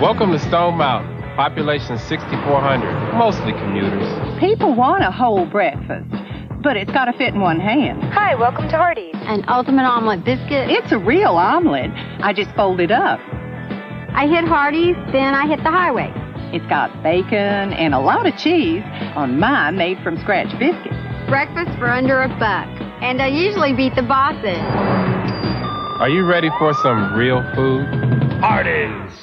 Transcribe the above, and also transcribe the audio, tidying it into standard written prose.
Welcome to Stone Mountain. Population 6,400, mostly commuters. People want a whole breakfast, but it's got to fit in one hand. Hi, welcome to Hardee's. An ultimate omelet biscuit. It's a real omelet. I just fold it up. I hit Hardee's, then I hit the highway. It's got bacon and a lot of cheese on my made-from-scratch biscuit. Breakfast for under $1. And I usually beat the bosses. Are you ready for some real food? Hardee's.